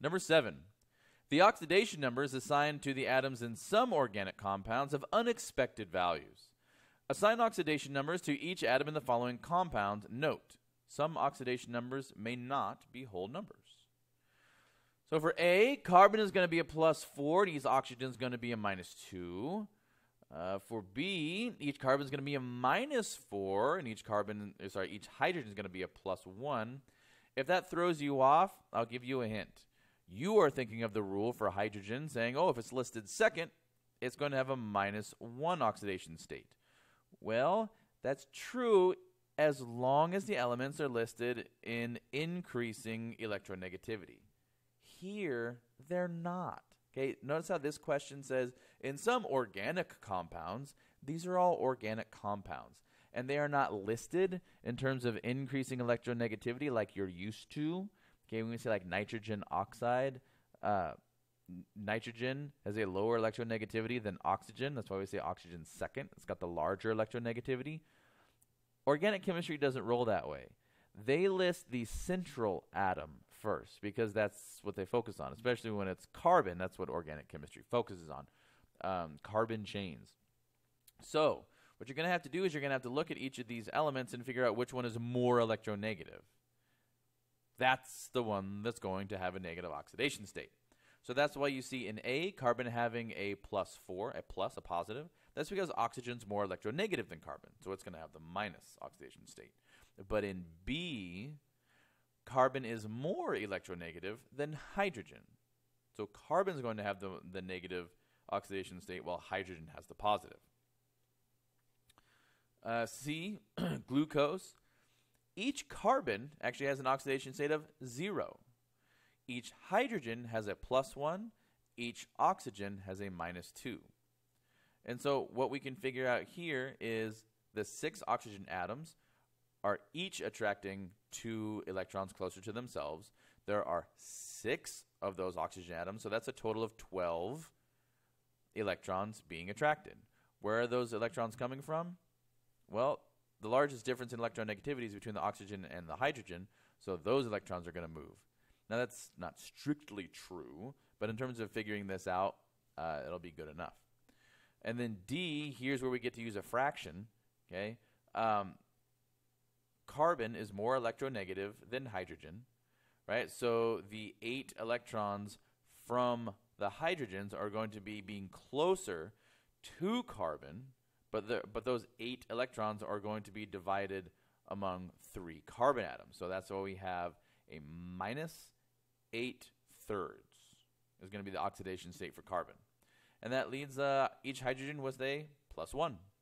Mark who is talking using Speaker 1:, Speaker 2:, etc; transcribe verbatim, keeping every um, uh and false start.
Speaker 1: Number seven. The oxidation number is assigned to the atoms in some organic compounds of unexpected values. Assign oxidation numbers to each atom in the following compound. Note, some oxidation numbers may not be whole numbers. So for A, carbon is going to be a plus four, and each oxygen is going to be a minus two. Uh, for B, each carbon is going to be a minus four, and each carbon, sorry, each hydrogen is going to be a plus one. If that throws you off, I'll give you a hint. You are thinking of the rule for hydrogen, saying, oh, if it's listed second, it's going to have a minus one oxidation state. Well, that's true as long as the elements are listed in increasing electronegativity. Here, they're not. Okay, notice how this question says, in some organic compounds, these are all organic compounds, and they are not listed in terms of increasing electronegativity like you're used to. Okay, when we say like nitrogen oxide, uh, nitrogen has a lower electronegativity than oxygen. That's why we say oxygen second. It's got the larger electronegativity. Organic chemistry doesn't roll that way. They list the central atom first because that's what they focus on, especially when it's carbon. That's what organic chemistry focuses on, um, carbon chains. So what you're going to have to do is you're going to have to look at each of these elements and figure out which one is more electronegative. That's the one that's going to have a negative oxidation state. So that's why you see in A, carbon having a plus four, a plus, a positive. That's because oxygen's more electronegative than carbon, so it's going to have the minus oxidation state. But in B, carbon is more electronegative than hydrogen. So carbon is going to have the, the negative oxidation state while hydrogen has the positive. Uh, C, glucose. Each carbon actually has an oxidation state of zero. Each hydrogen has a plus one. Each oxygen has a minus two. And so what we can figure out here is the six oxygen atoms are each attracting two electrons closer to themselves. There are six of those oxygen atoms, so that's a total of twelve electrons being attracted. Where are those electrons coming from? Well, the largest difference in electronegativity is between the oxygen and the hydrogen, so those electrons are going to move. Now, that's not strictly true, but in terms of figuring this out, uh, it'll be good enough. And then D, here's where we get to use a fraction. Okay, um, carbon is more electronegative than hydrogen, right? So the eight electrons from the hydrogens are going to be being closer to carbon, but the, but those eight electrons are going to be divided among three carbon atoms. So that's why we have a minus eight thirds is going to be the oxidation state for carbon. And that leads uh, each hydrogen with a plus one.